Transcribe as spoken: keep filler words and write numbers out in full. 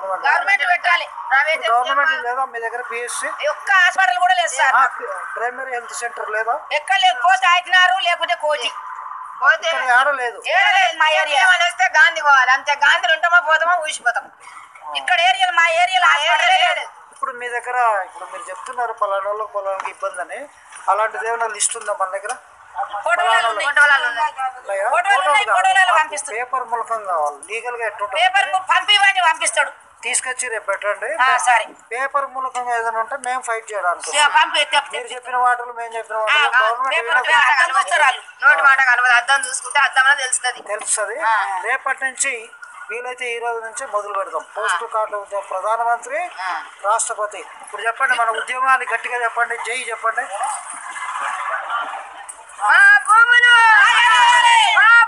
Government government పెట్టాలి. Government లేదా మీ దగ్గర పిఎస్సి ఒక్క హాస్పిటల్ కూడా లేదు సార్. ప్రైమరీ హెల్త్ సెంటర్ లేదా? ఎక్కడ లేకపోతే ఆకినారు లేకుంటే కోటి ఆడ లేదు. మా ఏరియా వస్తే గాంధీ పోవాలి అంతే. గాంధీలు ఉంటామో పోతామో ఊసిపోతాం. ఇక్కడ ఏరియాలు మా ఏరియాలో లేదు. ఇప్పుడు మీ దగ్గర ఇప్పుడు మీరు చెప్తున్నారు పలానా వాళ్ళకి పలానాకి ఇబ్బంది అని, అలాంటిది ఏమైనా లిస్ట్ ఉందా మన దగ్గర? పేపర్ మూలకం కావాలి, లీగల్ గా ఎట్లా పంపివ్వండి పంపిస్తాడు తీసుకొచ్చి రేపు పెట్టండి. సరే పేపర్ మూలకంగా ఏదైనా ఉంటే మేము ఫైట్ చేయడానికి మీరు చెప్పిన మాటలు మేము చెప్పిన నోటి మాట కలవదు. అద్దం చూసుకుంటే అద్దం తెలుస్తుంది తెలుస్తుంది. రేపటి నుంచి వీలైతే ఈ రోజు నుంచి మొదలు పెడతాం. పోస్టల్ కార్డు ప్రధానమంత్రి, రాష్ట్రపతి. ఇప్పుడు చెప్పండి మన ఉద్యమాన్ని గట్టిగా చెప్పండి, జై చెప్పండి.